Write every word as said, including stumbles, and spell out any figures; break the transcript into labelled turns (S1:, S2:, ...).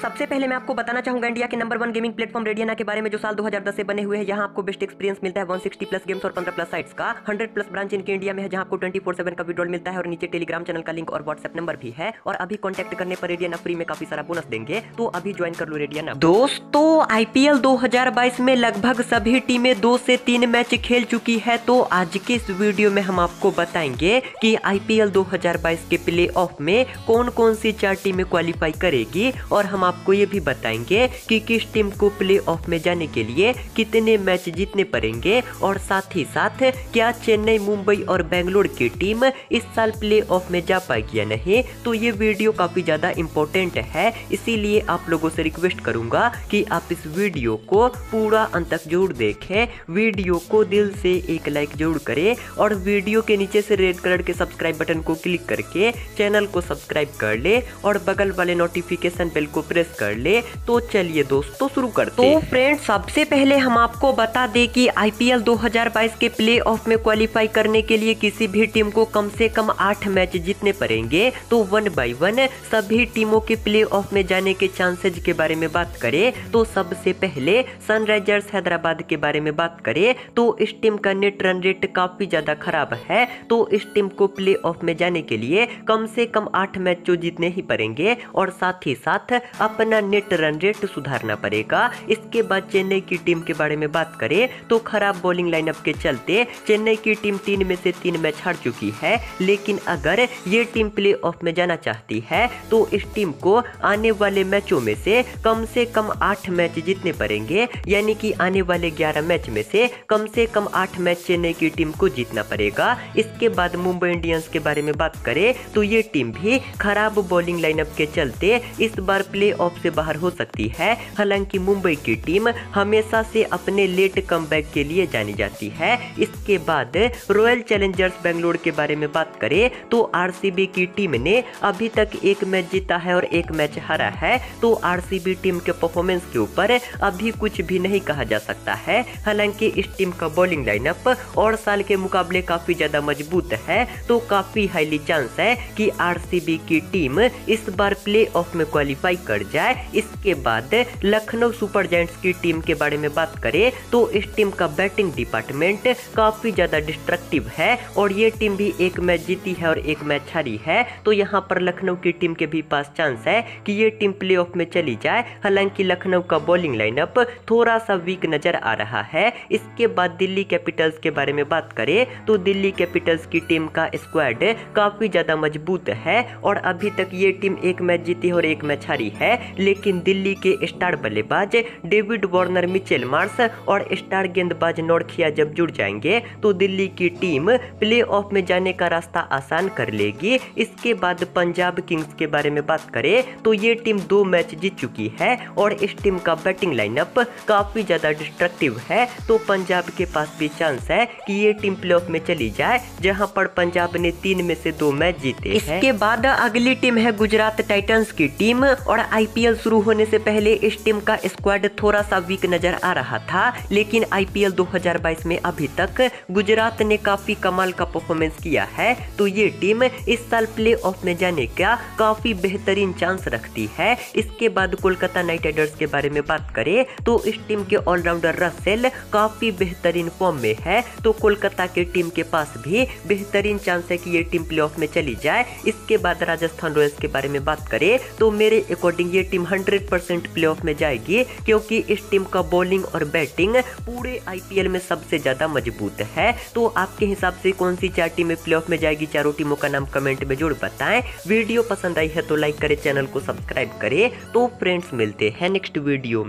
S1: सबसे पहले मैं आपको बताना चाहूंगा इंडिया के नंबर वन गेमिंग प्लेटफॉर्म रेडियना के बारे में, जो साल दो हज़ार दस से बने हुए हैं। यहाँ आपको बेस्ट एक्सपीरियंस मिलता है, एक सौ साठ प्लस गेम्स और पंद्रह प्लस साइट्स का। हंड्रेड प्लस ब्रांच इनके इंडिया में है, जहाँ आपको ट्वेंटी फोर सेवन का विड्रॉल मिलता है और नीचे टेलीग्राम चैनल का लिंक और व्हाट्सएप नंबर भी है। और अभी कॉन्टैक्ट करने पर रेडियना फ्री में काफी सारा बोनस देंगे, तो अभी ज्वाइन कर लो रेडियना। दोस्तों, आईपीएल दो हज़ार बाईस में लगभग सभी टीमें दो से तीन मैच खेल चुकी है। तो आज के इस वीडियो में हम आपको बताएंगे कि आईपीएल दो हज़ार बाईस के प्ले ऑफ में कौन कौन सी चार टीमें क्वालिफाई करेगी, और हम आपको ये भी बताएंगे कि किस टीम को प्ले ऑफ में जाने के लिए कितने मैच जीतने पड़ेंगे, और साथ ही साथ क्या चेन्नई, मुंबई और बेंगलुरु की टीम इस साल प्ले ऑफ में जा पाएगी या नहीं। तो ये वीडियो काफी ज्यादा इंपॉर्टेंट है, इसीलिए आप लोगों से रिक्वेस्ट करूंगा कि आप इस वीडियो को पूरा अंत तक जरूर देखें। वीडियो को दिल से एक लाइक जरूर करें और वीडियो के नीचे से रेड कलर के सब्सक्राइब बटन को क्लिक करके चैनल को सब्सक्राइब कर ले और बगल वाले नोटिफिकेशन बेल को प्रेस कर ले। तो चलिए दोस्तों शुरू करते हैं। तो फ्रेंड्स, सबसे पहले हम आपको बता दें कि आईपीएल दो हज़ार बाईस के प्ले ऑफ में क्वालिफाई करने के लिए किसी भी टीम को कम से कम आठ मैच जीतने पड़ेंगे। तो वन बाय वन सभी टीमों के प्ले ऑफ में जाने के चांसेस के बारे में बात करें तो सबसे पहले सनराइजर्स हैदराबाद के बारे में बात करें तो इस टीम का नेट रन रेट काफी ज्यादा खराब है। तो इस टीम को प्ले ऑफ में जाने के लिए कम से कम आठ मैच जो जीतने ही पड़ेंगे, और साथ ही साथ अपना नेट रन रेट सुधारना पड़ेगा। इसके बाद चेन्नई की टीम के बारे में बात करें तो खराब बॉलिंग लाइनअप के चलते चेन्नई की टीम तीन में से तीन मैच हार चुकी है। लेकिन अगर ये टीम प्ले ऑफ में जाना चाहती है तो इस टीम को आने वाले मैचों में से कम से कम आठ मैच जीतने पड़ेंगे, यानी कि आने वाले ग्यारह मैच में से कम से कम आठ मैच चेन्नई की टीम को जीतना पड़ेगा। इसके बाद मुंबई इंडियंस के बारे में बात करें तो ये टीम भी खराब बॉलिंग लाइनअप के चलते इस बार प्ले ऑफ से बाहर हो सकती है। हालांकि मुंबई की टीम हमेशा से अपने लेट कमबैक के लिए जानी जाती है। इसके बाद रॉयल चैलेंजर्स बेंगलुरु के बारे में बात करें तो आरसीबी की टीम ने अभी तक एक मैच जीता है और एक मैच हारा है। तो आरसीबी टीम के परफॉर्मेंस के ऊपर अभी कुछ भी नहीं कहा जा सकता है। हालांकि इस टीम का बॉलिंग लाइनअप और साल के मुकाबले काफी ज्यादा मजबूत है, तो काफी हाईली चांस है कि आरसीबी की टीम इस बार प्ले ऑफ में क्वालिफाई कर जाए। इसके बाद लखनऊ सुपर जायंट्स की टीम के बारे में बात करें तो इस टीम का बैटिंग डिपार्टमेंट काफी ज्यादा डिस्ट्रक्टिव है, और ये टीम भी एक मैच जीती है और एक मैच हारी है। तो यहाँ पर लखनऊ की टीम के भी पास चांस है कि ये टीम प्ले ऑफ में चली जाए। हालांकि लखनऊ का बॉलिंग लाइनअप थोड़ा सा वीक नजर आ रहा है। इसके बाद दिल्ली कैपिटल्स के बारे में बात करें तो दिल्ली कैपिटल्स की टीम का स्क्वाड काफी ज्यादा मजबूत है, और अभी तक ये टीम एक मैच जीती और एक मैच हारी है। लेकिन दिल्ली के स्टार बल्लेबाज डेविड वार्नर, मिचेल मार्श और स्टार गेंदबाज नोरखिया जब जुड़ जाएंगे तो दिल्ली की टीम प्ले ऑफ में जाने का रास्ता आसान कर लेगी। इसके बाद पंजाब किंग्स के बारे में बात करें तो ये टीम दो मैच जीत चुकी है, और इस टीम का बैटिंग लाइनअप काफी ज्यादा डिस्ट्रक्टिव है। तो पंजाब के पास भी चांस है कि ये टीम प्ले ऑफ में चली जाए, जहां पर पंजाब ने तीन में से दो मैच जीते हैं। इसके बाद अगली टीम है गुजरात टाइटंस की टीम, और आईपीएल शुरू होने से पहले इस टीम का स्क्वाड थोड़ा सा वीक नजर आ रहा था। लेकिन आईपीएल दो हज़ार बाईस में अभी तक गुजरात ने काफी कमाल का परफॉर्मेंस किया है। तो ये टीम इस साल प्ले ऑफ में जाने का काफी बेहतरीन चांस रखती है। इसके बाद कोलकाता नाइट राइडर्स के बारे में बात करें तो इस टीम के ऑलराउंडर रसेल काफी बेहतरीन फॉर्म में है। तो कोलकाता की टीम के पास भी बेहतरीन चांस है कि ये टीम प्ले ऑफ में चली जाए। इसके बाद राजस्थान रॉयल्स के बारे में बात करें तो मेरे अकॉर्डिंग ये team hundred percent playoff में जाएगी, क्योंकि इस टीम का बॉलिंग और बैटिंग पूरे आईपीएल में सबसे ज्यादा मजबूत है। तो आपके हिसाब से कौन सी चार टीमें प्ले ऑफ में जाएगी? चारों टीमों का नाम कमेंट में जरूर बताएं। वीडियो पसंद आई है तो लाइक करें, चैनल को सब्सक्राइब करें। तो फ्रेंड्स, मिलते हैं नेक्स्ट वीडियो में।